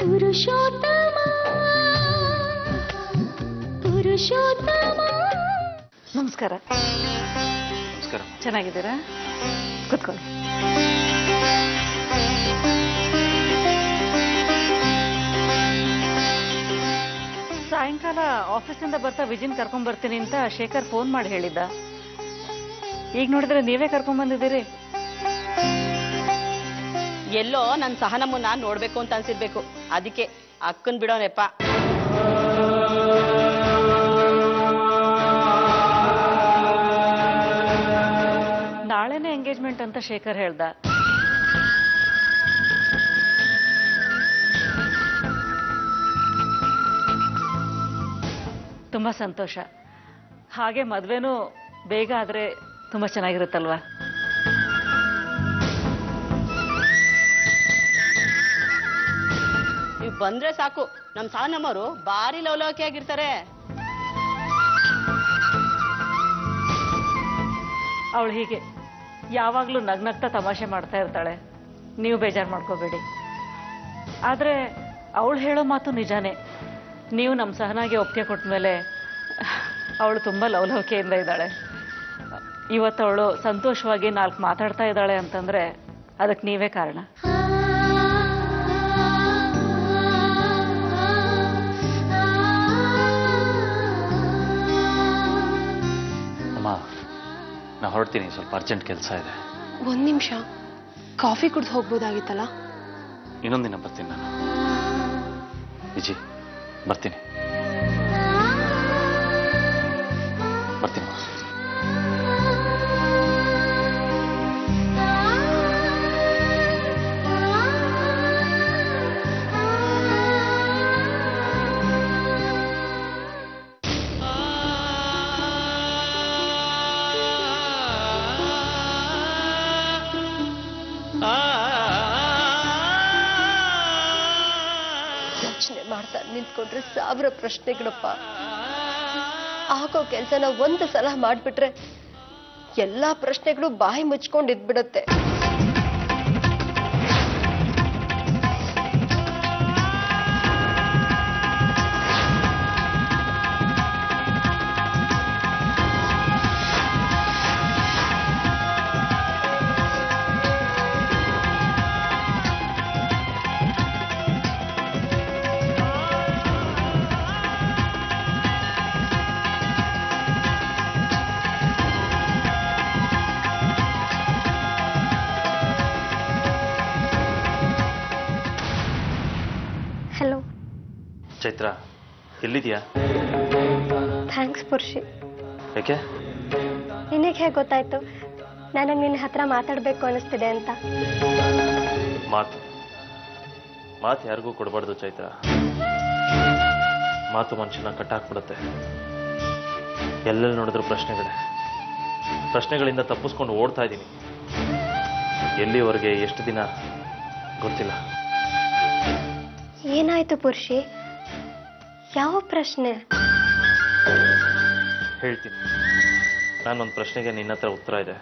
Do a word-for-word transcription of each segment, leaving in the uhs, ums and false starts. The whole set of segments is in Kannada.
ಪುರುಷೋತ್ತಮ ಪುರುಷೋತ್ತಮ. ನಮಸ್ಕಾರ. ನಮಸ್ಕಾರ. ಚೆನ್ನಾಗಿದ್ದೀರಾ? ಕೂತ್ಕೊಳ್ಳಿ. ಸಾಯಂಕಾಲ ಆಫೀಸಿಂದ ಬರ್ತಾ ವಿಜಿನ್ ಕರ್ಕೊಂಡ್ ಬರ್ತೀನಿ ಅಂತ ಶೇಖರ್ ಫೋನ್ ಮಾಡಿ ಹೇಳಿದ್ದ. ಈಗ ನೋಡಿದ್ರೆ ನೀವೇ ಕರ್ಕೊಂಡ್ ಬಂದಿದ್ದೀರಿ. ಎಲ್ಲೋ ನನ್ನ ಸಹನಮ್ಮನ್ನ ನೋಡ್ಬೇಕು ಅಂತ ಅನ್ಸಿರ್ಬೇಕು, ಅದಕ್ಕೆ ಅಕ್ಕನ್ ಬಿಡೋನೆಪ್ಪ. ನಾಳೆನೇ ಎಂಗೇಜ್ಮೆಂಟ್ ಅಂತ ಶೇಖರ್ ಹೇಳ್ದ. ತುಂಬಾ ಸಂತೋಷ. ಹಾಗೆ ಮದ್ವೆನೂ ಬೇಗ ಆದ್ರೆ ತುಂಬಾ ಚೆನ್ನಾಗಿರುತ್ತಲ್ವಾ? ನೀವು ಬಂದ್ರೆ ಸಾಕು, ನಮ್ ಸಹನಮ್ಮರು ಭಾರಿ ಲವಲವಿಕೆ ಆಗಿರ್ತಾರೆ. ಅವಳು ಹೀಗೆ ಯಾವಾಗ್ಲೂ ನಗ್ನಗ್ತಾ ತಮಾಷೆ ಮಾಡ್ತಾ ಇರ್ತಾಳೆ. ನೀವು ಬೇಜಾರು ಮಾಡ್ಕೋಬೇಡಿ. ಆದ್ರೆ ಅವಳು ಹೇಳೋ ಮಾತು ನಿಜಾನೇ. ನೀವು ನಮ್ಮ ಸಹನಾಗೆ ಒಪ್ಪಿಗೆ ಕೊಟ್ಟ ಮೇಲೆ ಅವಳು ತುಂಬಾ ಲವಲವಿಕೆಯಿಂದ ಇದ್ದಾಳೆ. ಇವತ್ತು ಅವಳು ಸಂತೋಷವಾಗಿ ನಾಲ್ಕು ಮಾತಾಡ್ತಾ ಇದ್ದಾಳೆ ಅಂತಂದ್ರೆ ಅದಕ್ಕೆ ನೀವೇ ಕಾರಣ. ಅಮ್ಮ, ನಾ ಹೊರಡ್ತೀನಿ, ಸ್ವಲ್ಪ ಅರ್ಜೆಂಟ್ ಕೆಲಸ ಇದೆ. ಒಂದ್ ನಿಮಿಷ, ಕಾಫಿ ಕುಡ್ದು ಹೋಗ್ಬೋದಾಗಿತ್ತಲ್ಲ? ಇನ್ನೊಂದಿನ ಬರ್ತೀನಿ ನಾನು. ವಿಜಿ, ಬರ್ತೀನಿ ಬರ್ತೀನಿ. ಯೋಚನೆ ಮಾಡ್ತಾ ನಿಂತ್ಕೊಂಡ್ರೆ ಸಾವಿರ ಪ್ರಶ್ನೆಗಳಪ್ಪ. ಆಗೋ ಕೆಲ್ಸನ ಒಂದು ಸಲ ಮಾಡ್ಬಿಟ್ರೆ ಎಲ್ಲಾ ಪ್ರಶ್ನೆಗಳು ಬಾಯಿ ಮುಚ್ಕೊಂಡು ಇದ್ಬಿಡತ್ತೆ. ಹಲೋ ಚೈತ್ರ, ಎಲ್ಲಿದ್ಯಾ? ಥ್ಯಾಂಕ್ಸ್ ಪುರುಷಿ. ಯಾಕೆ? ನಿನಗೆ ಹೇಗೆ ಗೊತ್ತಾಯ್ತು ನನಗೆ ನಿನ್ನ ಹತ್ರ ಮಾತಾಡಬೇಕು ಅನಿಸ್ತಿದೆ ಅಂತ? ಮಾತು ಮಾತು ಯಾರಿಗೂ ಕೊಡಬಾರ್ದು ಚೈತ್ರ. ಮಾತು ಮನುಷ್ಯನ ಕಟ್ಟಾಕ್ಬಿಡುತ್ತೆ. ಎಲ್ಲೆಲ್ಲಿ ನೋಡಿದ್ರು ಪ್ರಶ್ನೆಗಳೇ. ಪ್ರಶ್ನೆಗಳಿಂದ ತಪ್ಪಿಸ್ಕೊಂಡು ಓಡ್ತಾ ಇದ್ದೀನಿ. ಎಲ್ಲಿವರೆಗೆ, ಎಷ್ಟು ದಿನ ಗೊತ್ತಿಲ್ಲ. ಏನಾಯ್ತು ಪುರುಷಿ? ಯಾವ ಪ್ರಶ್ನೆ? ಹೇಳ್ತೀನಿ. ನಾನೊಂದು ಪ್ರಶ್ನೆಗೆ ನಿನ್ನ ಹತ್ರ ಉತ್ತರ ಇದೆ.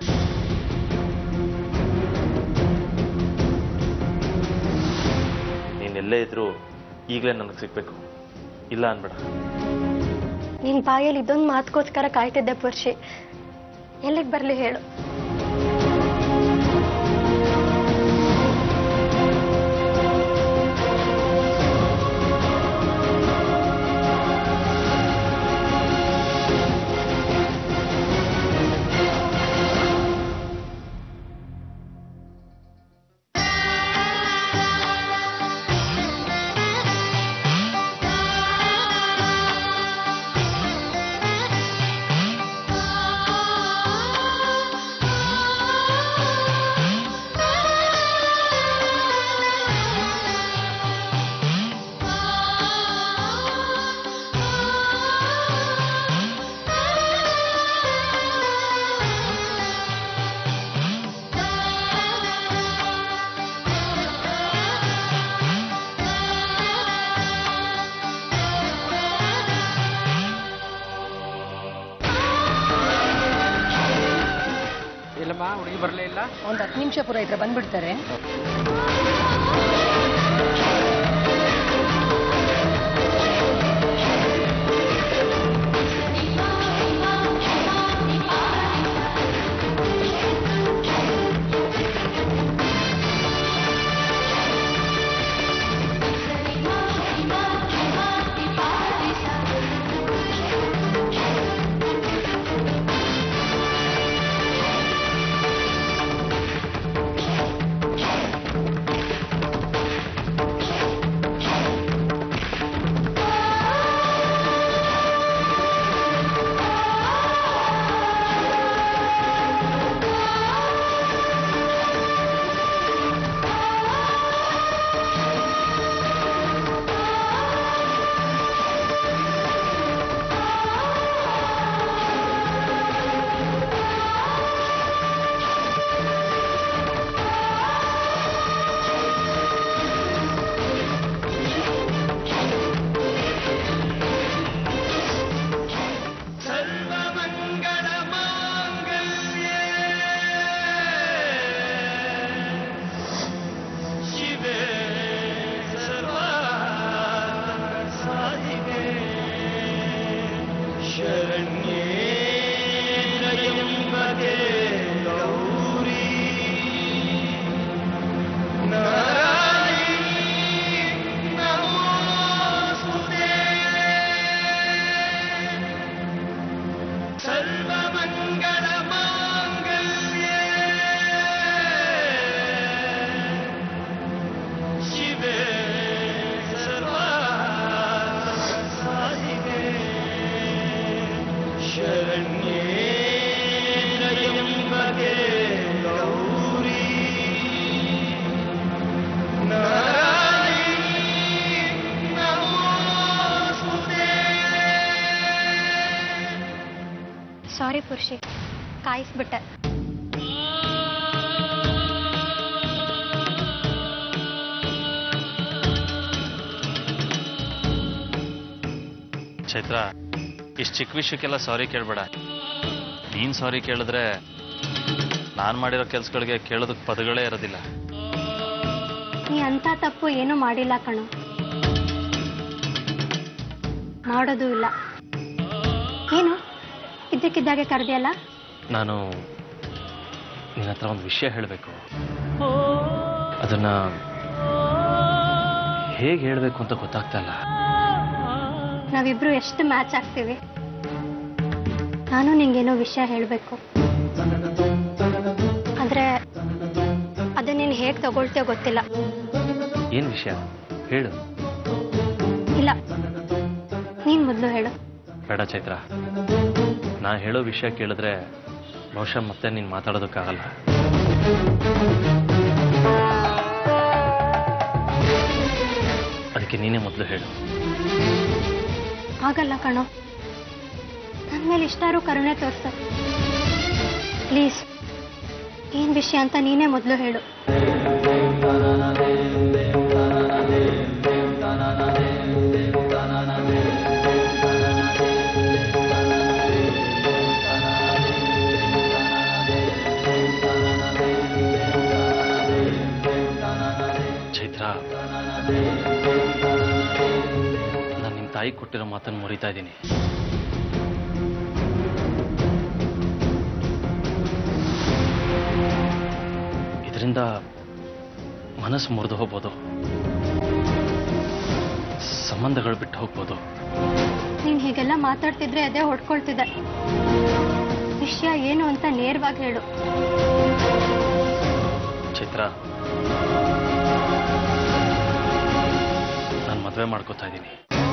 ನೀನೆಲ್ಲೇ ಇದ್ರು ಈಗಲೇ ನನಗೆ ಸಿಗ್ಬೇಕು, ಇಲ್ಲ ಅನ್ಬೇಡ. ನಿನ್ ಬಾಯಲ್ಲಿ ಇದೊಂದು ಮಾತುಗೋಸ್ಕರ ಕಾಯ್ತಿದ್ದೆ ಪುರುಷಿ. ಎಲ್ಲಿಗೆ ಬರ್ಲಿ ಹೇಳು? ಹುಡುಗಿ ಬರಲೇ ಇಲ್ಲ. ಒಂದ್ ಹತ್ತು ನಿಮಿಷ ಪೂರ ಇದ್ರೆ ಬಂದ್ಬಿಡ್ತಾರೆ. ಸಾರಿ ಪುರುಷಿ, ಕಾಯಿಸ್ಬಿಟ್ಟೆ. ಚೈತ್ರ, ಇಷ್ಟು ಚಿಕ್ಕ ವಿಷಯಕ್ಕೆಲ್ಲ ಸಾರಿ ಕೇಳಬೇಡ. ನೀನು ಸಾರಿ ಕೇಳಿದ್ರೆ ನಾನು ಮಾಡಿರೋ ಕೆಲಸಗಳಿಗೆ ಕೇಳೋದಕ್ಕೆ ಪದಗಳೇ ಇರೋದಿಲ್ಲ. ನೀ ಅಂತ ತಪ್ಪು ಏನೂ ಮಾಡಿಲ್ಲ ಕಣೋ, ಮಾಡೋದು ಇಲ್ಲ. ಏನು ಇದ್ದಕ್ಕಿದ್ದಾಗೆ ಕರೆದಿಯಲ್ಲ? ನಾನು ನಿನ್ನ ಹತ್ರ ಒಂದು ವಿಷಯ ಹೇಳಬೇಕು. ಅದನ್ನ ಹೇಗೆ ಹೇಳಬೇಕು ಅಂತ ಗೊತ್ತಾಗ್ತಾ ಇಲ್ಲ. ನಾವಿಬ್ರು ಎಷ್ಟು ಮ್ಯಾಚ್ ಆಗ್ತೀವಿ. ನಾನು ನಿಂಗೇನೋ ವಿಷಯ ಹೇಳಬೇಕು, ಆದ್ರೆ ಅದನ್ನ ನೀನು ಹೇಗೆ ತಗೊಳ್ತೀಯೋ ಗೊತ್ತಿಲ್ಲ. ಏನು ವಿಷಯ ಹೇಳು. ಇಲ್ಲ, ನೀನು ಮೊದಲು ಹೇಳು. ಬೇಡ ಚೈತ್ರ, ನಾನು ಹೇಳೋ ವಿಷಯ ಕೇಳಿದ್ರೆ ಬಹುಶಃ ಮತ್ತೆ ನೀನು ಮಾತಾಡೋದಕ್ಕಾಗಲ್ಲ. ಅದಕ್ಕೆ ನೀನೇ ಮೊದಲು ಹೇಳು. ಆಗಲ್ಲ ಕಣೋ, ನನ್ನ ಮೇಲೆ ಇಷ್ಟಾರು ಕರುಣೆ ತೋರಿಸು ಪ್ಲೀಸ್. ಏನ್ ವಿಷಯ ಅಂತ ನೀನೇ ಮೊದಲು ಹೇಳು. ಚೈತ್ರ, ನಾನು ನಿಮ್ಮ ತಾಯಿ ಕೊಟ್ಟಿರೋ ಮಾತನ್ನು ಮುರಿತಾ ಇದ್ದೀನಿ. ಇದರಿಂದ ಮನಸ್ಸು ಮುರಿದು ಹೋಗ್ಬೋದು, ಸಂಬಂಧಗಳು ಬಿಟ್ಟು ಹೋಗ್ಬೋದು. ನೀನ್ ಹೀಗೆಲ್ಲ ಮಾತಾಡ್ತಿದ್ರೆ ಅದೇ ಹೊಡ್ಕೊಳ್ತಿದ್ದೆ. ವಿಷಯ ಏನು ಅಂತ ನೇರವಾಗಿ ಹೇಳು. ಚೈತ್ರ, ನಾನು ಮದುವೆ ಮಾಡ್ಕೋತಾ ಇದ್ದೀನಿ.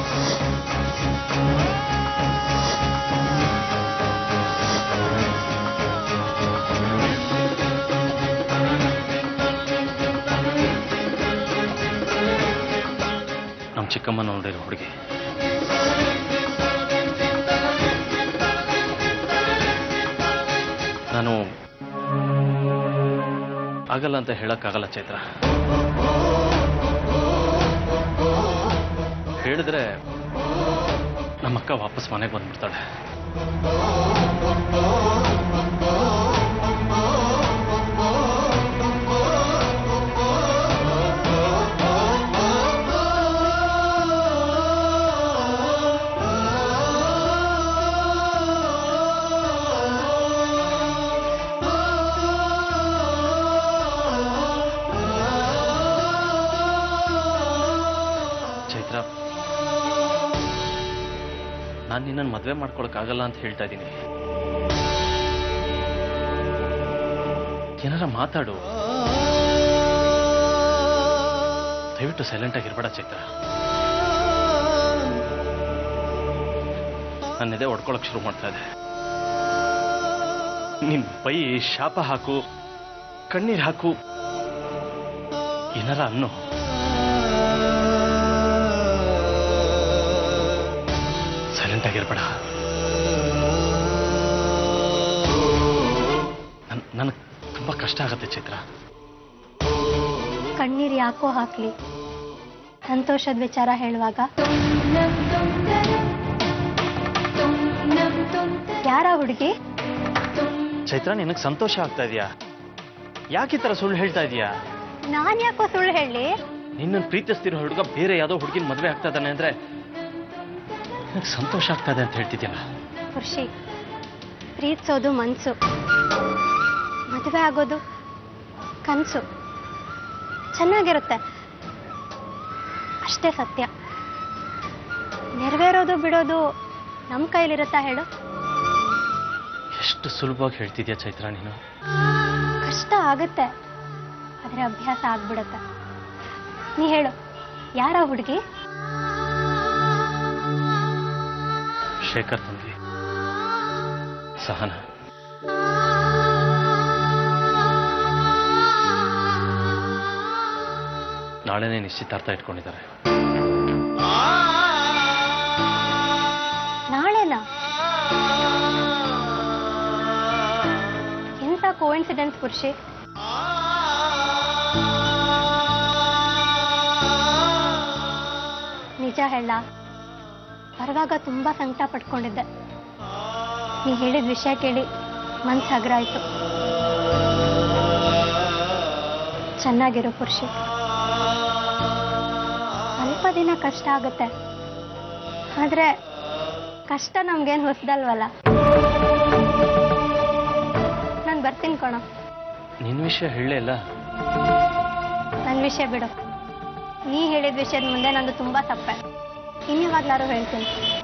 ನಮ್ಮ ಚಿಕ್ಕಮ್ಮ ನೋಡಿರೋ ಹುಡುಗಿ. ನಾನು ಆಗಲ್ಲ ಅಂತ ಹೇಳಕ್ಕಾಗಲ್ಲ ಚೈತ್ರ. ಹೇಳಿದ್ರೆ ನಮ್ಮಕ್ಕ ವಾಪಸ್ ಮನೆಗೆ ಬಂದ್ಬಿಡ್ತಾಳೆ. ಚೈತ್ರ, ನಾನು ನಿನ್ನನ್ನು ಮದುವೆ ಮಾಡ್ಕೊಳಕ್ಕಾಗಲ್ಲ ಅಂತ ಹೇಳ್ತಾ ಇದ್ದೀನಿ. ಏನಾರ ಮಾತಾಡು. ದಯವಿಟ್ಟು ಸೈಲೆಂಟ್ ಆಗಿರ್ಬೇಡ ಚೈತ್ರ. ನನ್ನೆದೆ ಹೊಡ್ಕೊಳಕ್ ಶುರು ಮಾಡ್ತಾ ಇದೆ. ನಿನ್ ಬೈ ಶಾಪ ಹಾಕು, ಕಣ್ಣೀರ್ ಹಾಕು, ಏನಾರ ಅನ್ನು. ಸೈಲೆಂಟ್ ಆಗಿರ್ಬೇಡ. ನನಗೆ ತುಂಬಾ ಕಷ್ಟ ಆಗತ್ತೆ ಚೈತ್ರ. ಕಣ್ಣೀರು ಯಾಕೋ ಹಾಕ್ಲಿ, ಸಂತೋಷದ ವಿಚಾರ ಹೇಳುವಾಗ. ಯಾರ ಹುಡುಗಿ? ಚೈತ್ರ, ನಿನಗೆ ಸಂತೋಷ ಆಗ್ತಾ ಇದೆಯಾ? ಯಾಕೆ ಈ ತರ ಸುಳ್ಳು ಹೇಳ್ತಾ ಇದೀಯಾ? ನಾನ್ ಯಾಕೋ ಸುಳ್ಳು ಹೇಳಿ? ನಿನ್ನನ್ನು ಪ್ರೀತಿಸ್ತಿರೋ ಹುಡುಗ ಬೇರೆ ಯಾವ್ದೋ ಹುಡುಗಿನ ಮದುವೆ ಆಗ್ತಾ ಇದ್ದಾನೆ ಅಂದ್ರೆ ನನಗೆ ಸಂತೋಷ ಆಗ್ತಾ ಇದೆ ಅಂತ ಹೇಳ್ತಿದ್ಯಲ್ಲ. ಖುಷಿ, ಪ್ರೀತಿಸೋದು ಮನ್ಸು, ಮದುವೆ ಆಗೋದು ಕನಸು. ಚೆನ್ನಾಗಿರುತ್ತೆ, ಅಷ್ಟೇ ಸತ್ಯ. ನೆರವೇರೋದು ಬಿಡೋದು ನಮ್ಮ ಕೈಲಿರುತ್ತಾ ಹೇಳು? ಎಷ್ಟು ಸುಲಭವಾಗಿ ಹೇಳ್ತಿದ್ಯಾ ಚೈತ್ರ ನೀನು. ಕಷ್ಟ ಆಗುತ್ತೆ, ಆದ್ರೆ ಅಭ್ಯಾಸ ಆಗ್ಬಿಡುತ್ತೆ. ನೀ ಹೇಳು, ಯಾರ ಹುಡುಗಿ? ಶೇಖರ್ ತಂಗಿ ಸಹನ. ನಾಳೆನೇ ನಿಶ್ಚಿತಾರ್ಥ ಇಟ್ಕೊಂಡಿದ್ದಾರೆ. ನಾಳೆನಾ? ಕೋಇನ್ಸಿಡೆನ್ಸ್ ಪುರುಷಿ. ನಿಜ ಹೇಳ, ಬರುವಾಗ ತುಂಬಾ ಸಂಕಟ ಪಟ್ಕೊಂಡಿದ್ದೆ. ನೀ ಹೇಳಿದ ವಿಷಯ ಕೇಳಿ ಮನ್ಸು ಹಗುರ ಆಯ್ತು. ಚೆನ್ನಾಗಿರೋ ಪುರುಷಿ. ಸ್ವಲ್ಪ ದಿನ ಕಷ್ಟ ಆಗುತ್ತೆ, ಆದ್ರೆ ಕಷ್ಟ ನಮ್ಗೇನು ಹೊಸದಲ್ವಲ್ಲ. ನಾನು ಬರ್ತೀನಿ ಕಣ. ನಿನ್ನ ವಿಷಯ ಹೇಳಲಿಲ್ಲ. ನನ್ನ ವಿಷಯ ಬಿಡು. ನೀ ಹೇಳಿದ ವಿಷಯದ ಮುಂದೆ ನಂದು ತುಂಬಾ ತಪ್ಪೆ. ಇನ್ಯಾವಾಗ್ಲಾರು ಹೇಳ್ತೀನಿ.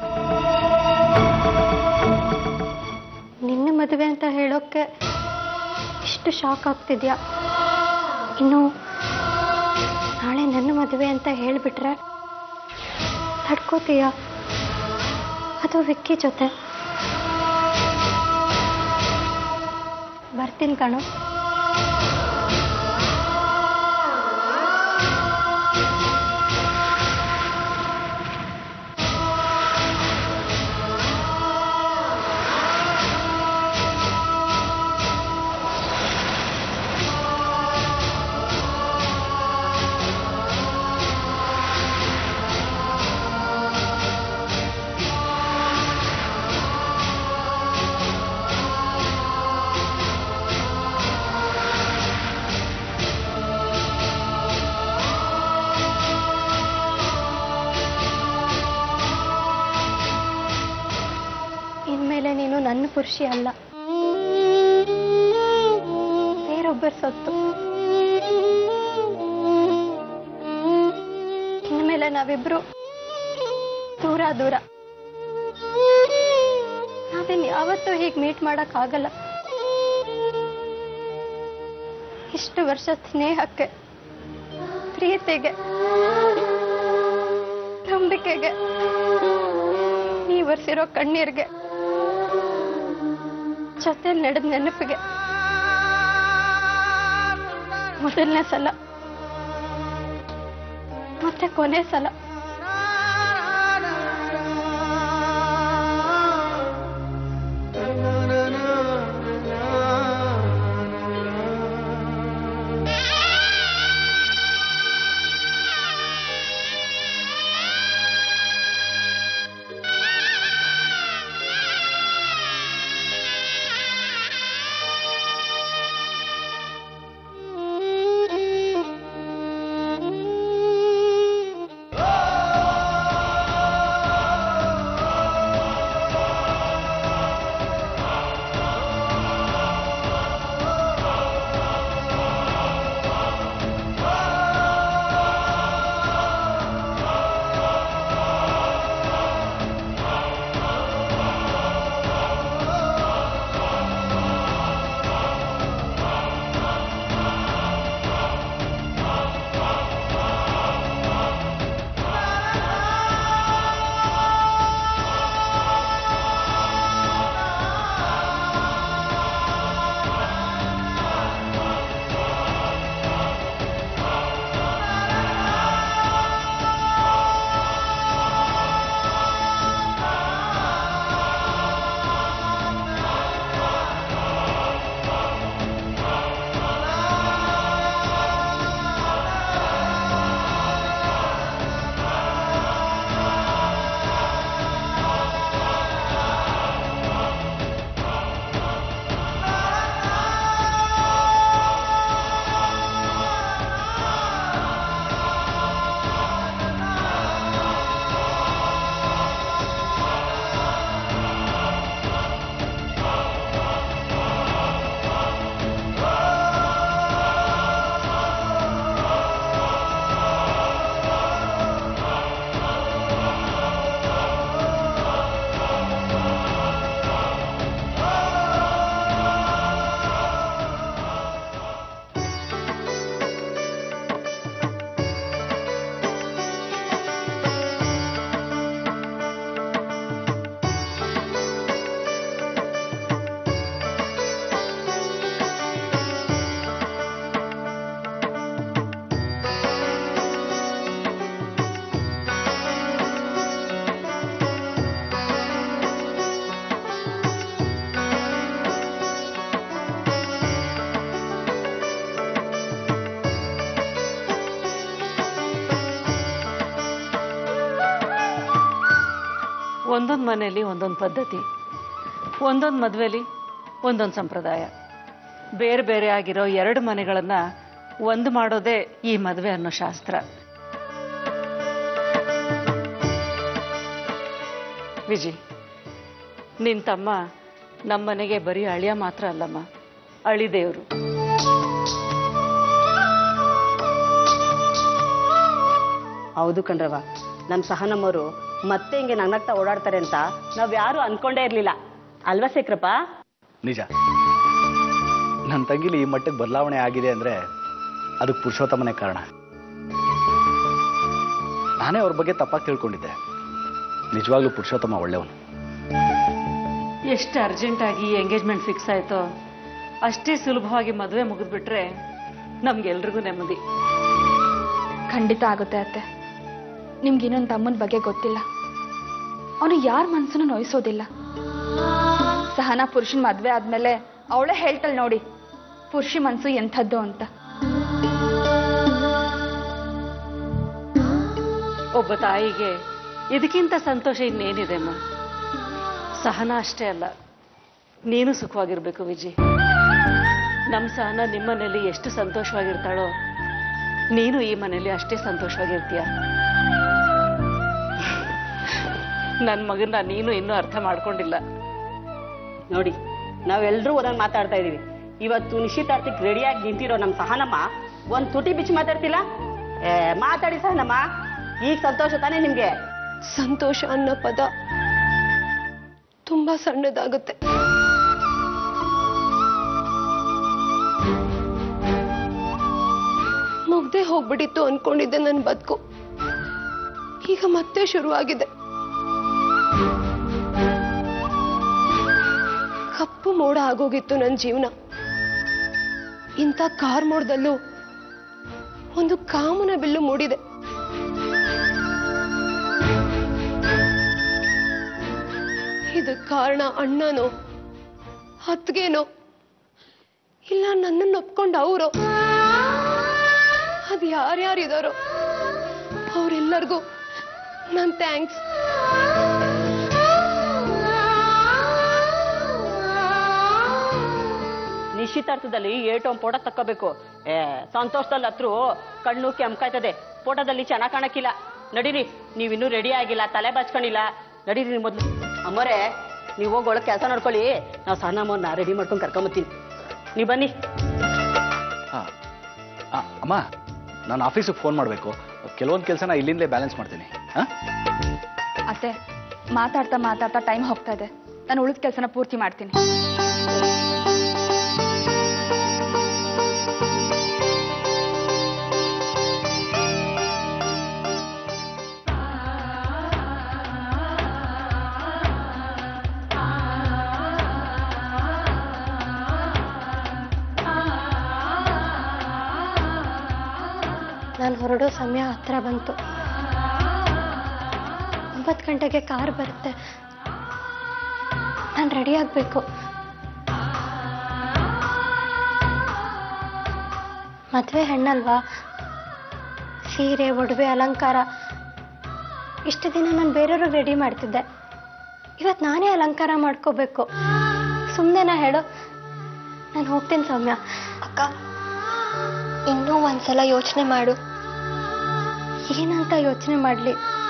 ನಿನ್ನ ಮದುವೆ ಅಂತ ಹೇಳೋಕ್ಕೆ ಇಷ್ಟು ಶಾಕ್ ಆಗ್ತಿದ್ಯಾ? ಇನ್ನು ನಾಳೆ ನನ್ನ ಮದುವೆ ಅಂತ ಹೇಳಿಬಿಟ್ರೆ ತಡ್ಕೋತೀಯ? ಅದು ವಿಕ್ಕಿ ಜೊತೆ. ಬರ್ತೀನಿ ಕಣೋ. ಇನ್ಮೇಲೆ ನೀನು ನನ್ನ ಪುರುಷಿ ಅಲ್ಲ, ಬೇರೊಬ್ಬರ ಸೊತ್ತು. ಇನ್ಮೇಲೆ ನಾವಿಬ್ರು ದೂರ ದೂರ. ನಾವಿನ್ ಯಾವತ್ತೂ ಹೀಗೆ ಮೀಟ್ ಮಾಡಕ್ ಆಗಲ್ಲ. ಇಷ್ಟು ವರ್ಷ ಸ್ನೇಹಕ್ಕೆ, ಪ್ರೀತಿಗೆ, ನಂಬಿಕೆಗೆ, ನೀ ಬರ್ಸಿರೋ ಕಣ್ಣೀರ್ಗೆ, ಜೊತೆ ನಡೆದ ನೆನಪಿಗೆ ಮೊದಲನೇ ಸಲ ಮತ್ತೆ ಕೊನೆ ಸಲ ಒಂದೊಂದು ಮನೆಯಲ್ಲಿ ಒಂದೊಂದು ಪದ್ಧತಿ, ಒಂದೊಂದು ಮದುವೆಲಿ ಒಂದೊಂದು ಸಂಪ್ರದಾಯ. ಬೇರೆ ಬೇರೆ ಆಗಿರೋ ಎರಡು ಮನೆಗಳನ್ನು ಒಂದು ಮಾಡೋದೇ ಈ ಮದುವೆ ಅನ್ನೋ ಶಾಸ್ತ್ರ. ವಿಜಿ, ನಿನ್ನ ತಮ್ಮ ನಮ್ಮನೆಗೆ ಬರೀ ಅಳಿಯ ಮಾತ್ರ ಅಲ್ಲಮ್ಮ, ಅಳಿದೇವರು. ಹೌದು ಕಣ್ರವ, ನಮ್ಮ ಸಹನಮ್ಮವರು ಮತ್ತೆ ಹಿಂಗೆ ನಗ್ನಗ್ತಾ ಓಡಾಡ್ತಾರೆ ಅಂತ ನಾವ್ ಯಾರು ಅನ್ಕೊಂಡೇ ಇರ್ಲಿಲ್ಲ ಅಲ್ವಾ ಶೇಖರಪ್ಪ? ನಿಜ. ನನ್ನ ತಂಗಿಲಿ ಈ ಮಟ್ಟಕ್ಕೆ ಬದಲಾವಣೆ ಆಗಿದೆ ಅಂದ್ರೆ ಅದಕ್ಕೆ ಪುರುಷೋತ್ತಮನೇ ಕಾರಣ. ನಾನೇ ಅವ್ರ ಬಗ್ಗೆ ತಪ್ಪಾಗಿ ತಿಳ್ಕೊಂಡಿದ್ದೆ. ನಿಜವಾಗ್ಲೂ ಪುರುಷೋತ್ತಮ ಒಳ್ಳೆಯವನು. ಎಷ್ಟು ಅರ್ಜೆಂಟಾಗಿ ಎಂಗೇಜ್ಮೆಂಟ್ ಫಿಕ್ಸ್ ಆಯ್ತೋ ಅಷ್ಟೇ ಸುಲಭವಾಗಿ ಮದುವೆ ಮುಗಿದ್ಬಿಟ್ರೆ ನಮ್ಗೆಲ್ರಿಗೂ ನೆಮ್ಮದಿ. ಖಂಡಿತ ಆಗುತ್ತೆ ಅತ್ತೆ. ನಿಮ್ಗೆ ಇನ್ನೊಂದು ತಮ್ಮನ ಬಗ್ಗೆ ಗೊತ್ತಿಲ್ಲ. ಅವನು ಯಾರ ಮನಸ್ಸನ್ನು ನೋಯಿಸೋದಿಲ್ಲ. ಸಹನಾ ಪುರುಷನ ಮದ್ವೆ ಆದ್ಮೇಲೆ ಅವಳೇ ಹೇಳ್ತಾಳೆ ನೋಡಿ, ಪುರುಷ ಮನಸ್ಸು ಎಂಥದ್ದು ಅಂತ. ಒಬ್ಬ ತಾಯಿಗೆ ಇದಕ್ಕಿಂತ ಸಂತೋಷ ಇನ್ನೇನಿದೆ ಅಮ್ಮ. ಸಹನಾ ಅಷ್ಟೇ ಅಲ್ಲ, ನೀನು ಸುಖವಾಗಿರ್ಬೇಕು ವಿಜಿ. ನಮ್ಮ ಸಹನಾ ನಿಮ್ಮ ಮನೇಲಿ ಎಷ್ಟು ಸಂತೋಷವಾಗಿರ್ತಾಳೋ ನೀನು ಈ ಮನೇಲಿ ಅಷ್ಟೇ ಸಂತೋಷವಾಗಿರ್ತೀಯ. ನನ್ನ ಮಗನ್ನ ನೀನು ಇನ್ನೂ ಅರ್ಥ ಮಾಡ್ಕೊಂಡಿಲ್ಲ ನೋಡಿ. ನಾವೆಲ್ಲರೂ ಒಂದೊಂದು ಮಾತಾಡ್ತಾ ಇದೀವಿ. ಇವತ್ತು ನಿಶ್ಚಿತಾರ್ಥಕ್ಕೆ ರೆಡಿಯಾಗಿ ನಿಂತಿರೋ ನಮ್ಮ ಸಹನಮ್ಮ ಒಂದ್ ತುಟಿ ಬಿಚ್ಚಿ ಮಾತಾಡ್ತಿಲ್ಲ. ಏ ಮಾತಾಡಿ ಸಹನಮ್ಮ, ಈಗ ಸಂತೋಷ ತಾನೇ ನಿಮ್ಗೆ? ಸಂತೋಷ ಅನ್ನೋ ಪದ ತುಂಬಾ ಸಣ್ಣದಾಗುತ್ತೆ. ಮುಗ್ದೆ ಹೋಗ್ಬಿಟ್ಟಿತ್ತು ಅನ್ಕೊಂಡಿದ್ದೆ ನನ್ನ ಬದುಕು. ಈಗ ಮತ್ತೆ ಶುರುವಾಗಿದೆ. ಕಪ್ಪು ಮೋಡ ಆಗೋಗಿತ್ತು ನನ್ನ ಜೀವನ. ಇಂಥ ಕಾರ್ ಮೋಡದಲ್ಲೂ ಒಂದು ಕಾಮನ ಬಿಲ್ಲು ಮೂಡಿದೆ. ಇದಕ್ಕೆ ಕಾರಣ ಅಣ್ಣನೋ ಅತ್ತಿಗೆನೋ ಇಲ್ಲ ನನ್ನನ್ನು ಒಪ್ಕೊಂಡು ಅವರು, ಅದು ಯಾರ್ಯಾರಿದಾರೋ ಅವರೆಲ್ಲರಿಗೂ ನನ್ನ ಥ್ಯಾಂಕ್ಸ್. ನಿಶ್ಚಿತಾರ್ಥದಲ್ಲಿ ಏಟು ಒಂದು ಫೋಟೋ ತಕ್ಕೋಬೇಕು. ಏ ಸಂತೋಷದಲ್ಲಿ ಹತ್ರು ಕಣ್ಣು ಕೆಂಕಾಯ್ತದೆ, ಫೋಟೋದಲ್ಲಿ ಚೆನ್ನಾಗಿ ಕಾಣಕ್ಕಿಲ್ಲ. ನಡೀರಿ, ನೀವಿನ್ನೂ ರೆಡಿ ಆಗಿಲ್ಲ, ತಲೆ ಬಾಚ್ಕೊಂಡಿಲ್ಲ. ನಡೀರಿ ಮೊದಲು. ಅಮ್ಮರೇ, ನೀವು ಹೋಗಿ ಒಳಗೆ ಕೆಲಸ ನೋಡ್ಕೊಳ್ಳಿ. ನಾವು ಸಹನಮ್ಮನ್ನ ರೆಡಿ ಮಾಡ್ಕೊಂಡು ಕರ್ಕೊಂಬತ್ತೀನಿ. ನೀವು ಬನ್ನಿ. ಹಾಂ ಅಮ್ಮ, ನಾನು ಆಫೀಸಿಗೆ ಫೋನ್ ಮಾಡಬೇಕು. ಕೆಲವೊಂದು ಕೆಲಸನ ಇಲ್ಲಿಂದಲೇ ಬ್ಯಾಲೆನ್ಸ್ ಮಾಡ್ತೀನಿ. ಹಾಂ ಅತ್ತೆ, ಮಾತಾಡ್ತಾ ಮಾತಾಡ್ತಾ ಟೈಮ್ ಹೋಗ್ತಾ ಇದೆ. ನಾನು ಉಳಿದ ಕೆಲಸನ ಪೂರ್ತಿ ಮಾಡ್ತೀನಿ. ನಾನು ಹೊರಡೋ ಸಮಯ ಹತ್ರ ಬಂತು. ಒಂಬತ್ತು ಗಂಟೆಗೆ ಕಾರ್ ಬರುತ್ತೆ. ನಾನು ರೆಡಿ ಆಗಬೇಕು. ಮದುವೆ ಹೆಣ್ಣಲ್ವಾ, ಸೀರೆ ಒಡವೆ ಅಲಂಕಾರ ಇಷ್ಟು ದಿನ ನಾನು ಬೇರೆಯವ್ರಿಗೆ ರೆಡಿ ಮಾಡ್ತಿದ್ದೆ. ಇವತ್ತು ನಾನೇ ಅಲಂಕಾರ ಮಾಡ್ಕೋಬೇಕು. ಸುಮ್ಮನೆನಾ ಹೇಳು? ನಾನು ಹೋಗ್ತೀನಿ ಸೌಮ್ಯ. ಅಕ್ಕ, ಇನ್ನೂ ಒಂದ್ಸಲ ಯೋಚನೆ ಮಾಡು. ಏನಂತ ಯೋಚನೆ ಮಾಡಲಿ?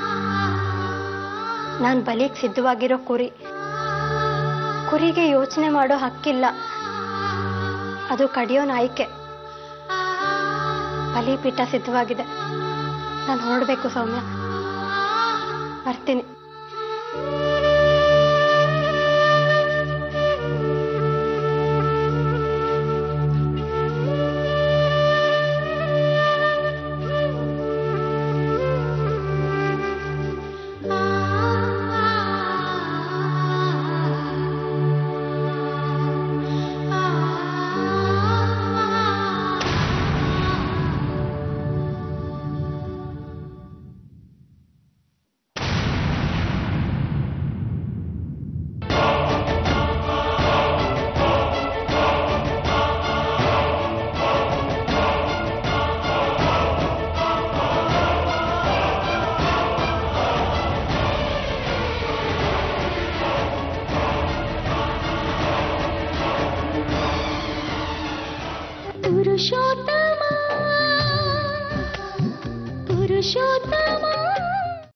ನಾನು ಬಲಿಗೆ ಸಿದ್ಧವಾಗಿರೋ ಕುರಿ. ಕುರಿಗೆ ಯೋಚನೆ ಮಾಡೋ ಹಕ್ಕಿಲ್ಲ. ಅದು ಕಡಿಯೋನ ಆಯ್ಕೆ. ಬಲಿಪೀಠ ಸಿದ್ಧವಾಗಿದೆ. ನಾನು ಹೊರಡಬೇಕು ಸೌಮ್ಯ. ಬರ್ತೀನಿ. ಪುರುಷೋತ್ತಮ ಪುರುಷೋತ್ತಮ